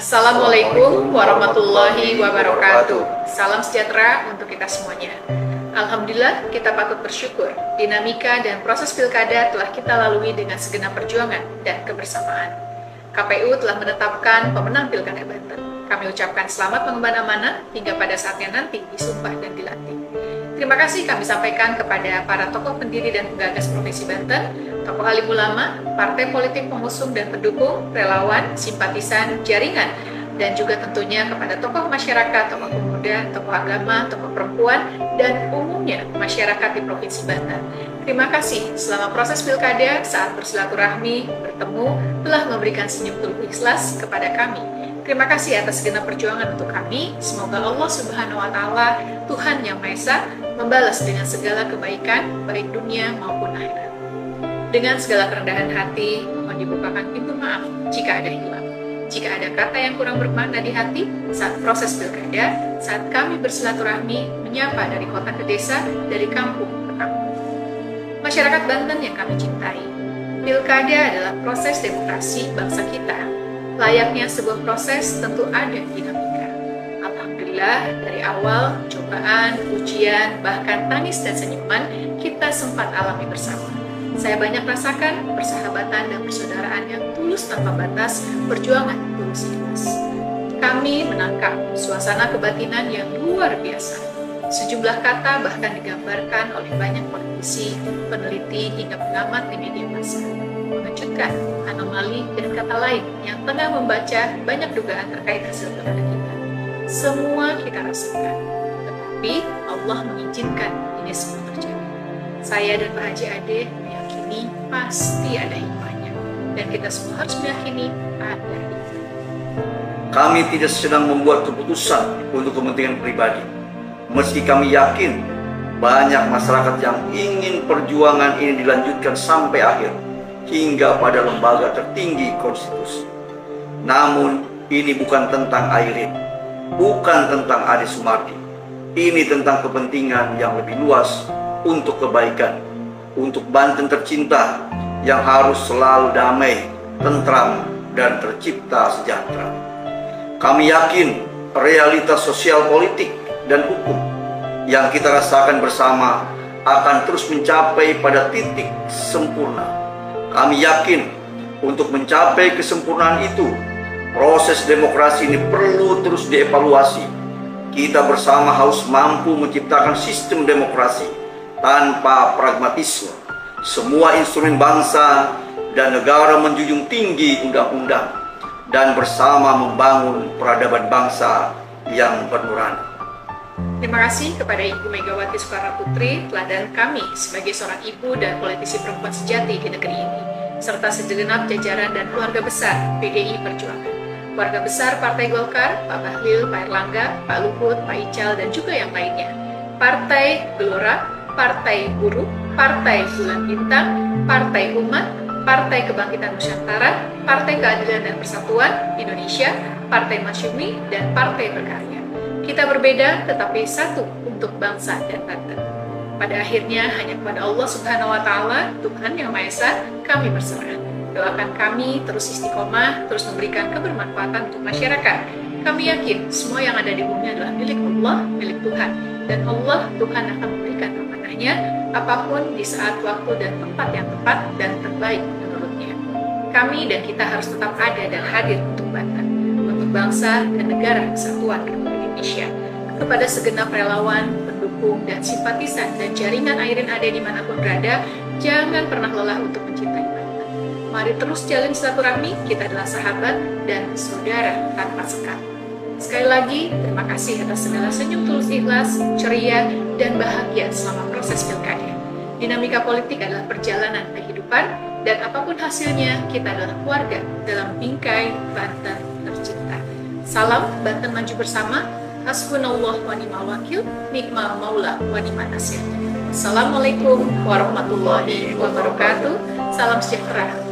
Assalamualaikum warahmatullahi wabarakatuh. Salam sejahtera untuk kita semuanya. Alhamdulillah, kita patut bersyukur. Dinamika dan proses pilkada telah kita lalui dengan segenap perjuangan dan kebersamaan. KPU telah menetapkan pemenang pilkada Banten. Kami ucapkan selamat mengemban amanah hingga pada saatnya nanti disumpah dan dilantik. Terima kasih kami sampaikan kepada para tokoh pendiri dan penggagas Provinsi Banten, tokoh alim ulama, partai politik pengusung dan pendukung, relawan, simpatisan, jaringan, dan juga tentunya kepada tokoh masyarakat, tokoh pemuda, tokoh agama, tokoh perempuan, dan umumnya masyarakat di Provinsi Banten. Terima kasih selama proses pilkada saat bersilaturahmi, bertemu, telah memberikan senyum tulus ikhlas kepada kami. Terima kasih atas segenap perjuangan untuk kami. Semoga Allah Subhanahu wa Ta'ala, Tuhan Yang Maha Esa, membalas dengan segala kebaikan, baik dunia maupun akhirat. Dengan segala kerendahan hati, mohon dibukakan pintu maaf jika ada hilang. Jika ada kata yang kurang bermakna di hati saat proses pilkada, saat kami bersilaturahmi, menyapa dari kota ke desa, dari kampung ke kampung. Masyarakat Banten yang kami cintai, pilkada adalah proses demokrasi bangsa kita. Layaknya sebuah proses tentu ada dinamika. Alhamdulillah, dari awal, cobaan, ujian, bahkan tangis dan senyuman kita sempat alami bersama. Saya banyak rasakan persahabatan dan persaudaraan yang tulus tanpa batas, perjuangan tulus ikhlas. Kami menangkap suasana kebatinan yang luar biasa. Sejumlah kata bahkan digambarkan oleh banyak politisi, peneliti, hingga pengamat di media massa. Mengejutkan, anomali, dan kata lain yang tengah membaca banyak dugaan terkait hasil pilkada kita. Semua kita rasakan, tetapi Allah mengizinkan ini semua terjadi. Saya dan Pak Haji Ade meyakini pasti ada hikmahnya, dan kita semua harus meyakini ada hikmah. Kami tidak sedang membuat keputusan untuk kepentingan pribadi, meski kami yakin banyak masyarakat yang ingin perjuangan ini dilanjutkan sampai akhir, hingga pada lembaga tertinggi konstitusi. Namun, ini bukan tentang Airin, bukan tentang Ade Sumardi. Ini tentang kepentingan yang lebih luas untuk kebaikan, untuk Banten tercinta yang harus selalu damai, tentram, dan tercipta sejahtera. Kami yakin realitas sosial politik dan hukum yang kita rasakan bersama akan terus mencapai pada titik sempurna. Kami yakin untuk mencapai kesempurnaan itu, proses demokrasi ini perlu terus dievaluasi. Kita bersama harus mampu menciptakan sistem demokrasi tanpa pragmatisme. Semua instrumen bangsa dan negara menjunjung tinggi undang-undang dan bersama membangun peradaban bangsa yang bernurani. Terima kasih kepada Ibu Megawati Soekarno Putri, teladan kami sebagai seorang ibu dan politisi perempuan sejati di negeri ini, serta segenap jajaran dan keluarga besar PDI Perjuangan. Keluarga besar Partai Golkar, Pak Bahlil, Pak Erlangga, Pak Luhut, Pak Ical, dan juga yang lainnya. Partai Gelora, Partai Buruh, Partai Bulan Bintang, Partai Umat, Partai Kebangkitan Nusantara, Partai Keadilan dan Persatuan Indonesia, Partai Masyumi, dan Partai Berkarya. Kita berbeda tetapi satu untuk bangsa dan Banten. Pada akhirnya hanya kepada Allah Subhanahu wa Ta'ala, Tuhan Yang Maha Esa, kami berserah. Doakan kami terus istiqomah, terus memberikan kebermanfaatan untuk masyarakat. Kami yakin semua yang ada di bumi adalah milik Allah, milik Tuhan. Dan Allah, Tuhan akan memberikan amanahnya apapun di saat, waktu, dan tempat yang tepat dan terbaik menurutnya. Kami dan kita harus tetap ada dan hadir untuk Banten, untuk bangsa dan negara kesatuan Republik Indonesia. Kepada segenap relawan, pendukung, dan simpatisan dan jaringan Airin Ade dimanapun berada, jangan pernah lelah untuk mencintai Banten. Mari terus jalin silaturahmi, kita adalah sahabat dan saudara tanpa sekat. Sekali lagi, terima kasih atas segala senyum tulus ikhlas, ceria, dan bahagia selama proses pilkada. Dinamika politik adalah perjalanan kehidupan, dan apapun hasilnya, kita adalah keluarga dalam bingkai Banten tercinta. Salam Banten maju bersama. Hasbunallah wa ni'mal wakil, ni'mal maula wa ni'man nasir. Assalamualaikum warahmatullahi wabarakatuh. Salam sejahtera.